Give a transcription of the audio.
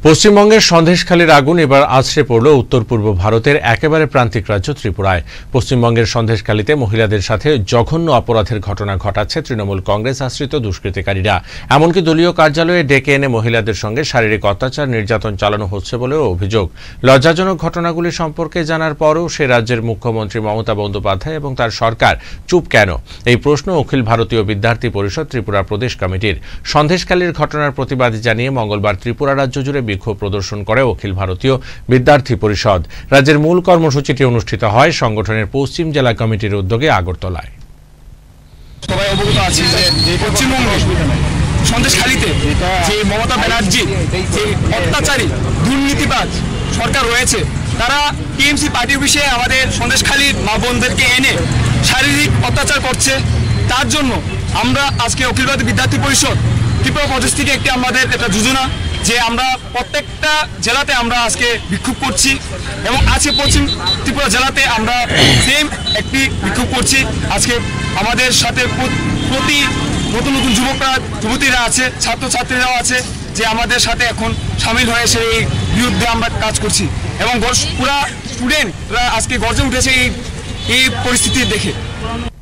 পশ্চিমবঙ্গের সন্দেশখালীর আগুন এবার আছড়ে পড়ল উত্তর পূর্ব ভারতের একেবারে প্রান্তিক রাজ্য ত্রিপুরায়। পশ্চিমবঙ্গের সন্দেশখালীতে মহিলাদের সাথে জঘন্য অপরাধের ঘটনা ঘটাচ্ছে তৃণমূল কংগ্রেস আশ্রিত দুষ্কৃতিকারীরা। এমনকি দলীয় কার্যালয়ে ডেকে এনে মহিলাদের সঙ্গে শারীরিক অত্যাচার নির্যাতন চালানো হচ্ছে বলেও অভিযোগ। লজ্জাজনক ঘটনাগুলি সম্পর্কে জানার পরও সে রাজ্যের মুখ্যমন্ত্রী মমতা বন্দ্যোপাধ্যায় এবং তার সরকার চুপ কেন, এই প্রশ্ন অখিল ভারতীয় বিদ্যার্থী পরিষদ ত্রিপুরা প্রদেশ কমিটির। সন্দেশখালীর ঘটনার প্রতিবাদ জানিয়ে মঙ্গলবার ত্রিপুরা রাজ্য জুড়ে বিক্ষোভ প্রদর্শন করে অখিল ভারতীয় বিদ্যার্থী পরিষদ। রাজ্যের মূল কর্মসূচিটি অনুষ্ঠিত হয় সংগঠনের পশ্চিম জেলা কমিটির উদ্যোগে আগরতলায়। সবাই অবগত আছে যে পশ্চিমবঙ্গে সন্দেশখালীতে যে মমতা ব্যানার্জি যে অত্যাচারী দুর্নীতিবাজ সরকার রয়েছে, তারা টিএমসি পার্টির বিষয়ে আমাদের সন্দেশখালীর মা বোনদেরকে এনে শারীরিক অত্যাচার করছে। তার জন্য আমরা আজকে অখিল ভারতীয় বিদ্যার্থী পরিষদ ত্রিপুরা প্রদেশ থেকে আমাদের একটা যোজনা যে আমরা প্রত্যেকটা জেলাতে আমরা আজকে বিক্ষোভ করছি এবং আজকে পশ্চিম ত্রিপুরা জেলাতে আমরা সেম একটি বিক্ষোভ করছি। আজকে আমাদের সাথে প্রতি নতুন নতুন যুবতীরা আছে, ছাত্রছাত্রীরাও আছে যে আমাদের সাথে এখন সামিল হয়ে সেই বিরুদ্ধে আমরা কাজ করছি এবং পুরা স্টুডেন্টরা আজকে গর্জে উঠেছে এই পরিস্থিতি দেখে।